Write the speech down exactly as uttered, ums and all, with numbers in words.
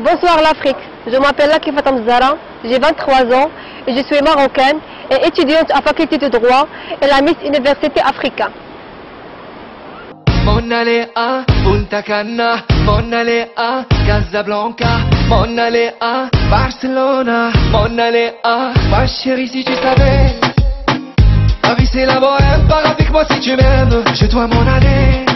Bonsoir l'Afrique, je m'appelle Laki Fatam Zara, j'ai vingt-trois ans et je suis marocaine et étudiante à faculté de droit et la Miss Université Africa. Monale a Punta Cana, Monale a Casablanca, Monale a Barcelona, Monale a ma chérie si tu savais. La vie c'est la bohème, pars avec moi si tu m'aimes, je dois m'en aller.